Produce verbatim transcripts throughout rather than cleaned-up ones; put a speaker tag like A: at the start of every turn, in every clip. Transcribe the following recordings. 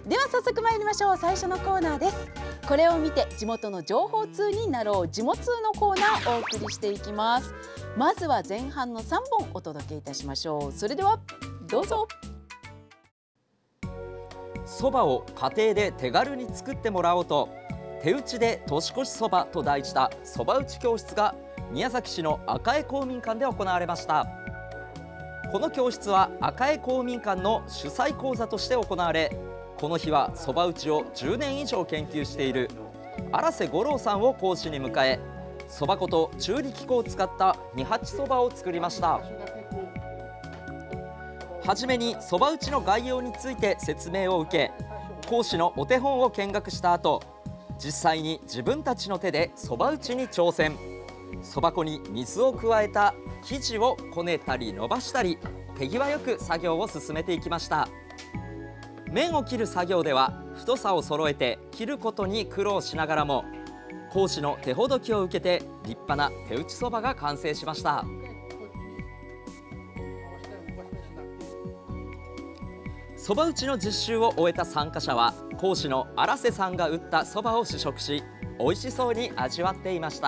A: では早速参りましょう。最初のコーナーです。これを見て地元の情報通になろう、地元通のコーナーをお送りしていきます。まずは前半のさんぼんお届けいたしましょう。それではどうぞ。
B: そばを家庭で手軽に作ってもらおうと、手打ちで年越しそばと題したそば打ち教室が宮崎市の赤江公民館で行われました。この教室は赤江公民館の主催講座として行われ、この日はそば打ちをじゅうねん以上研究している荒瀬五郎さんを講師に迎え、そば粉と中力粉を使った二八そばを作りました。はじめにそば打ちの概要について説明を受け、講師のお手本を見学した後、実際に自分たちの手でそば打ちに挑戦。そば粉に水を加えた生地をこねたり伸ばしたり、手際よく作業を進めていきました。麺を切る作業では太さを揃えて切ることに苦労しながらも、講師の手ほどきを受けて立派な手打ちそばが完成しました。そば打ちの実習を終えた参加者は、講師の荒瀬さんが打ったそばを試食し、美味しそうに味わっていました。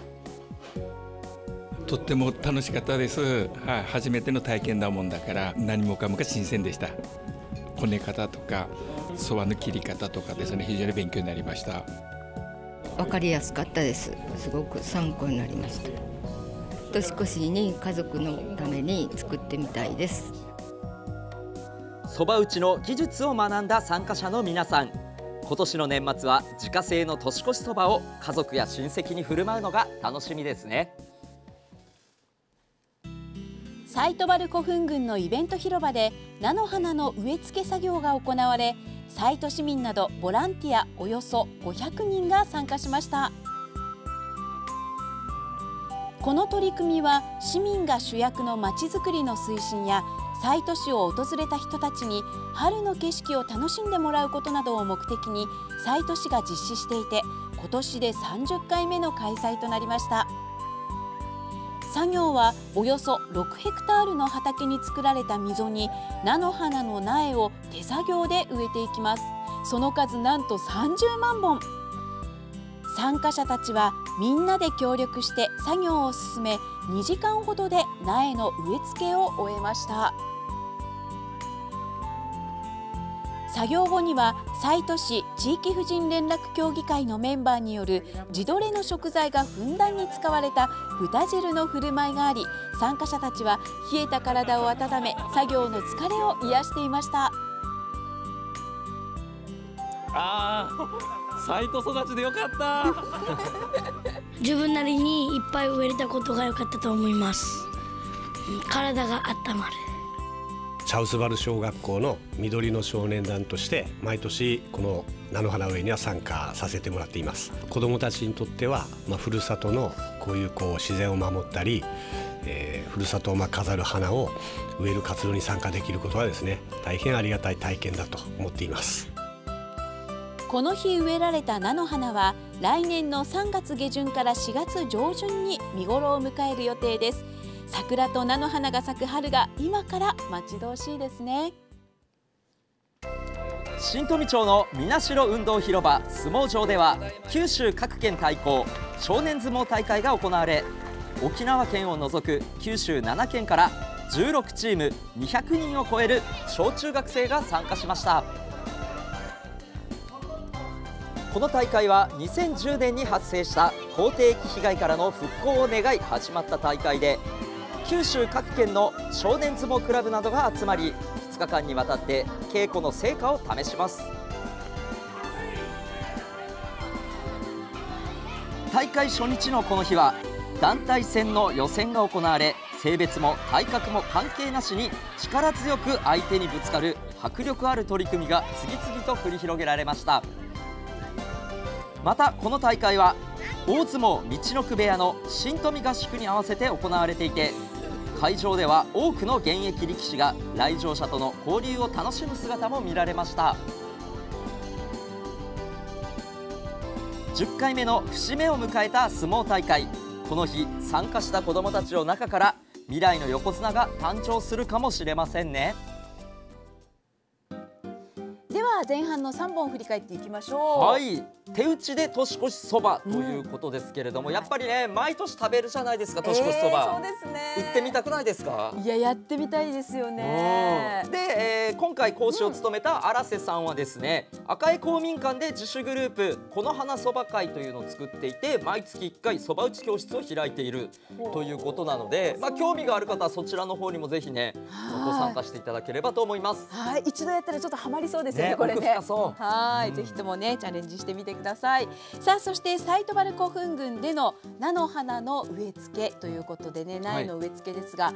C: とっても楽しかったです。はい、初めての体験だもんだから何もかもが新鮮でした。こね方とかそばの切り方とかですね、非常に勉強になりました。
D: わかりやすかったです。すごく参考になりました。年越しに家族のために作ってみたいです。
B: そば打ちの技術を学んだ参加者の皆さん、今年の年末は自家製の年越しそばを家族や親戚に振る舞うのが楽しみですね。
A: 西都原古墳群のイベント広場で菜の花の植え付け作業が行われ、西都市民などボランティアおよそごひゃくにんが参加しました。この取り組みは市民が主役のまちづくりの推進や、西都市を訪れた人たちに春の景色を楽しんでもらうことなどを目的に西都市が実施していて、今年でさんじゅっかいめの開催となりました。作業はおよそろくヘクタールの畑に作られた溝に菜の花の苗を手作業で植えていきます。その数なんとさんじゅうまんぼん。参加者たちはみんなで協力して作業を進め、にじかんほどで苗の植え付けを終えました。作業後には西都市地域婦人連絡協議会のメンバーによる地どれの食材がふんだんに使われた豚汁の振る舞いがあり、参加者たちは冷えた体を温め、作業の疲れを癒していました。
E: あー、サイト育ちでよかった
F: 自分なりにいっぱい植えれたことが良かったと思います。体が温まる。
G: 茶臼原小学校の緑の少年団として毎年この菜の花植えには参加させてもらっています。子どもたちにとっては、まあ、ふるさとのこういうこう自然を守ったり、えー、ふるさとをまあ飾る花を植える活動に参加できることはですね、大変ありがたい体験だと思っています。
A: この日植えられた菜の花は来年のさんがつげじゅんからしがつじょうじゅんに見頃を迎える予定です。桜と菜の花が咲く春が今から待ち遠しいですね。
B: 新富町のみなしろ運動広場相撲場では、九州各県対抗少年相撲大会が行われ、沖縄県を除く九州ななけんからじゅうろくチームにひゃくにんを超える小中学生が参加しました。この大会はにせんじゅうねんに発生した口蹄疫被害からの復興を願い始まった大会で、九州各県の少年相撲クラブなどが集まり、ふつかかんにわたって稽古の成果を試します。大会初日のこの日は団体戦の予選が行われ、性別も体格も関係なしに力強く相手にぶつかる迫力ある取り組みが次々と繰り広げられました。またこの大会は大相撲陸奥部屋の新富合宿に合わせて行われていて、会場では多くの現役力士が来場者との交流を楽しむ姿も見られました。じゅっかいめの節目を迎えた相撲大会。この日参加した子どもたちの中から未来の横綱が誕生するかもしれませんね。
A: ではは前半のさんぼん振り返っていきましょう。
B: はい、手打ちで年越しそばということですけれども、うん、やっぱりね毎年食べるじゃないですか年越しそば、
A: えー、そうですね。
B: 売ってみたくないですか？
A: いややってみたいですよね。
B: で、えー、今回講師を務めた荒瀬さんはですね、うん、赤江公民館で自主グループこの花そば会というのを作っていて毎月いっかいそば打ち教室を開いているということなので、まあ、興味がある方はそちらの方にもぜひねご参加していただければと思います。
A: はい、一度やったらちょっとハマりそうですよね、ね、これね。はい、うん、ぜひともねチャレンジしてみてください。さあそして西都原古墳群での菜の花の植え付けということでね、苗の植え付けですが、はい、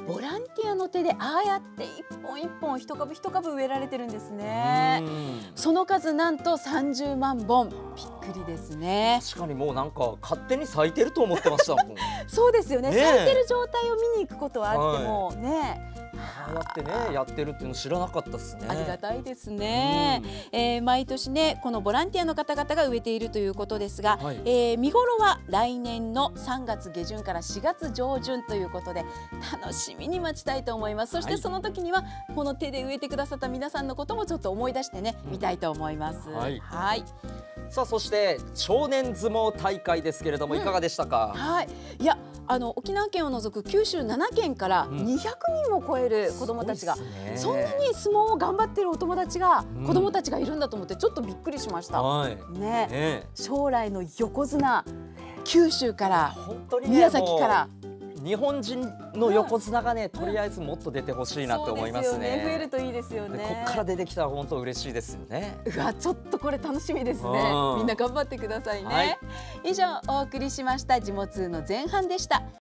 A: ボランティアの手でああやって一本一本一株一株植えられてるんですね。その数なんとさんじゅうまんぼん、びっくりですね。
B: 確かにもうなんか勝手に咲いてると思ってましたもん。
A: そうですよね、ね、咲いてる状態を見に行くことはあっても、はい、ね
B: ああやってねやってるっていうの知らなかったですね。
A: ありがたいですね、うん、えー、毎年ねこのボランティアの方々が植えているということですが、はい、えー、見頃は来年のさんがつげじゅんからしがつじょうじゅんということで楽しみに待ちたいと思います。そしてその時にはこの手で植えてくださった皆さんのこともちょっと思い出してね、うん、見たいと思います。はい、はい、
B: さあそして少年相撲大会ですけれども、うん、いかがでしたか？
A: はい、いやあの沖縄県を除くきゅうしゅうななけんからにひゃくにんを超える子どもたちが、うん、そんなに相撲を頑張っているお友達が、うん、子どもたちがいるんだと思ってちょっとびっくりしました。はい、ね、ね、将来の横綱、九州から宮崎から。
B: 日本人の横綱がね、うん、とりあえずもっと出てほしいなって思いますね。
A: そうですよね、増えるといいですよね。
B: こっから出てきたら本当嬉しいですよね。
A: うわ、ちょっとこれ楽しみですね。みんな頑張ってくださいね。はい、以上お送りしました地元通の前半でした。